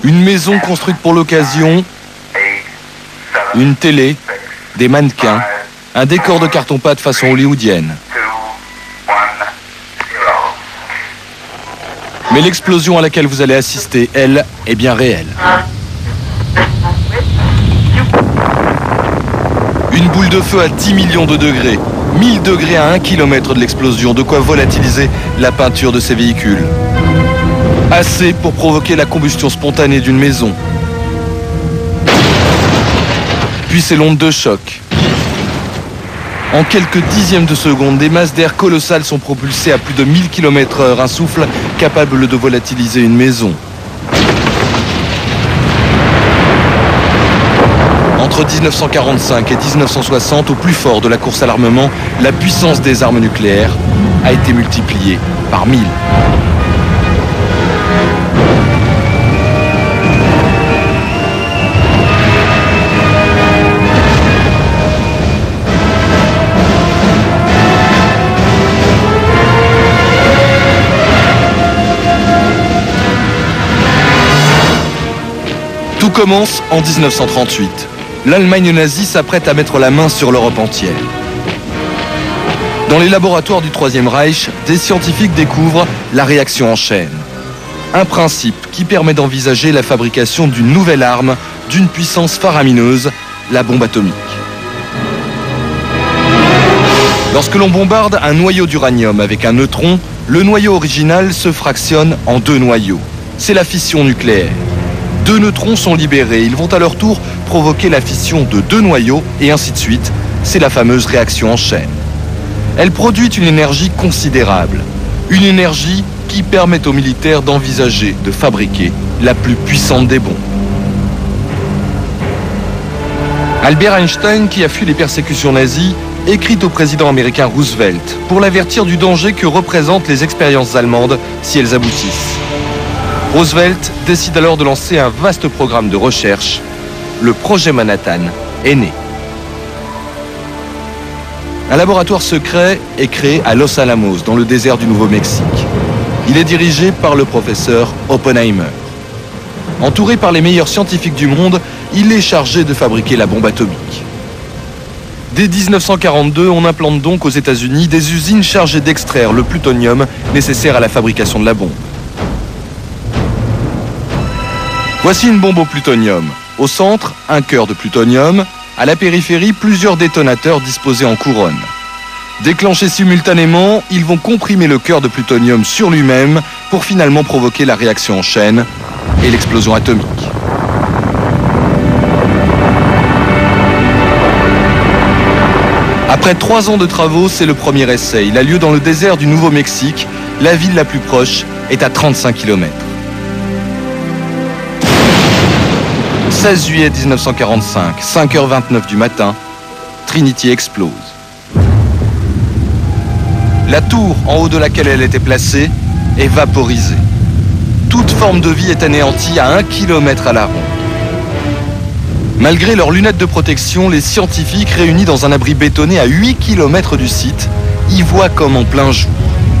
Une maison construite pour l'occasion, une télé, des mannequins, un décor de carton-pâte façon hollywoodienne. Mais l'explosion à laquelle vous allez assister, elle, est bien réelle. Une boule de feu à 10 millions de degrés, 1000 degrés à 1 km de l'explosion, de quoi volatiliser la peinture de ces véhicules. Assez pour provoquer la combustion spontanée d'une maison. Puis c'est l'onde de choc. En quelques dixièmes de seconde, des masses d'air colossales sont propulsées à plus de 1000 km/h, un souffle capable de volatiliser une maison. Entre 1945 et 1960, au plus fort de la course à l'armement, la puissance des armes nucléaires a été multipliée par 1000. Tout commence en 1938. L'Allemagne nazie s'apprête à mettre la main sur l'Europe entière. Dans les laboratoires du Troisième Reich, des scientifiques découvrent la réaction en chaîne. Un principe qui permet d'envisager la fabrication d'une nouvelle arme d'une puissance faramineuse, la bombe atomique. Lorsque l'on bombarde un noyau d'uranium avec un neutron, le noyau original se fractionne en deux noyaux. C'est la fission nucléaire. Deux neutrons sont libérés, ils vont à leur tour provoquer la fission de deux noyaux et ainsi de suite. C'est la fameuse réaction en chaîne. Elle produit une énergie considérable, une énergie qui permet aux militaires d'envisager de fabriquer la plus puissante des bombes. Albert Einstein, qui a fui les persécutions nazies, écrit au président américain Roosevelt pour l'avertir du danger que représentent les expériences allemandes si elles aboutissent. Roosevelt décide alors de lancer un vaste programme de recherche. Le projet Manhattan est né. Un laboratoire secret est créé à Los Alamos, dans le désert du Nouveau-Mexique. Il est dirigé par le professeur Oppenheimer. Entouré par les meilleurs scientifiques du monde, il est chargé de fabriquer la bombe atomique. Dès 1942, on implante donc aux États-Unis des usines chargées d'extraire le plutonium nécessaire à la fabrication de la bombe. Voici une bombe au plutonium. Au centre, un cœur de plutonium. À la périphérie, plusieurs détonateurs disposés en couronne. Déclenchés simultanément, ils vont comprimer le cœur de plutonium sur lui-même pour finalement provoquer la réaction en chaîne et l'explosion atomique. Après 3 ans de travaux, c'est le premier essai. Il a lieu dans le désert du Nouveau-Mexique. La ville la plus proche est à 35 km. 16 juillet 1945, 5h29 du matin, Trinity explose. La tour en haut de laquelle elle était placée est vaporisée. Toute forme de vie est anéantie à 1 km à la ronde. Malgré leurs lunettes de protection, les scientifiques réunis dans un abri bétonné à 8 km du site y voient comme en plein jour.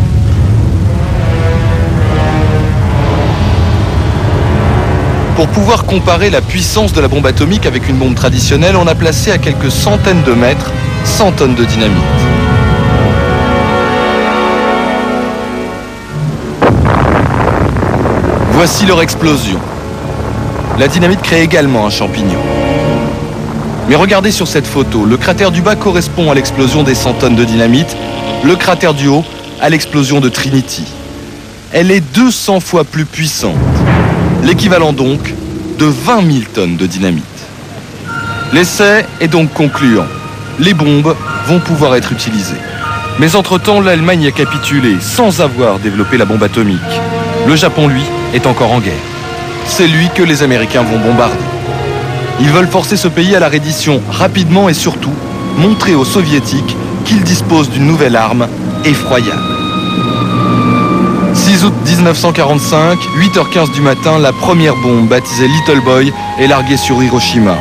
Pour pouvoir comparer la puissance de la bombe atomique avec une bombe traditionnelle, on a placé à quelques centaines de mètres 100 tonnes de dynamite. Voici leur explosion. La dynamite crée également un champignon. Mais regardez sur cette photo, le cratère du bas correspond à l'explosion des 100 tonnes de dynamite, le cratère du haut à l'explosion de Trinity. Elle est 200 fois plus puissante. L'équivalent donc de 20 000 tonnes de dynamite. L'essai est donc concluant. Les bombes vont pouvoir être utilisées. Mais entre-temps, l'Allemagne a capitulé sans avoir développé la bombe atomique. Le Japon, lui, est encore en guerre. C'est lui que les Américains vont bombarder. Ils veulent forcer ce pays à la reddition rapidement et surtout montrer aux Soviétiques qu'ils disposent d'une nouvelle arme effroyable. 6 août 1945, 8h15 du matin, la première bombe, baptisée Little Boy, est larguée sur Hiroshima.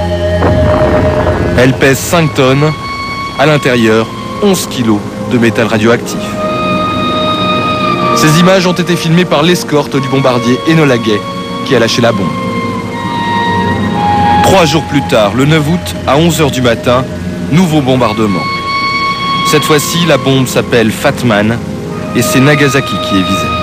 Elle pèse 5 tonnes, à l'intérieur, 11 kilos de métal radioactif. Ces images ont été filmées par l'escorte du bombardier Enola Gay qui a lâché la bombe. 3 jours plus tard, le 9 août, à 11h du matin, nouveau bombardement. Cette fois-ci, la bombe s'appelle Fat Man et c'est Nagasaki qui est visé.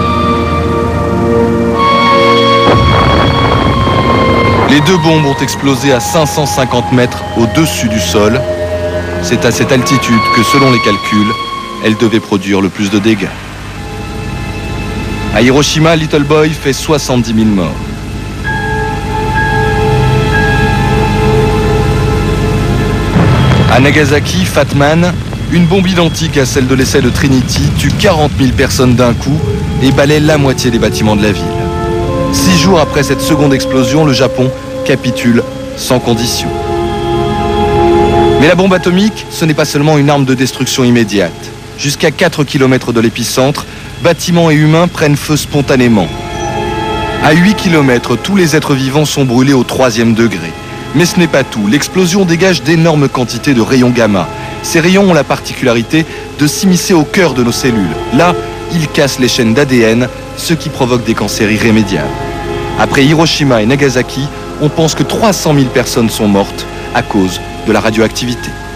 Les 2 bombes ont explosé à 550 mètres au-dessus du sol. C'est à cette altitude que, selon les calculs, elles devaient produire le plus de dégâts. À Hiroshima, Little Boy fait 70 000 morts. À Nagasaki, Fat Man, une bombe identique à celle de l'essai de Trinity tue 40 000 personnes d'un coup et balaie la moitié des bâtiments de la ville. 6 jours après cette seconde explosion, le Japon capitule sans condition. Mais la bombe atomique, ce n'est pas seulement une arme de destruction immédiate. Jusqu'à 4 km de l'épicentre, bâtiments et humains prennent feu spontanément. À 8 km, tous les êtres vivants sont brûlés au 3e degré. Mais ce n'est pas tout. L'explosion dégage d'énormes quantités de rayons gamma. Ces rayons ont la particularité de s'immiscer au cœur de nos cellules. Là, ils cassent les chaînes d'ADN, ce qui provoque des cancers irrémédiables. Après Hiroshima et Nagasaki, on pense que 300 000 personnes sont mortes à cause de la radioactivité.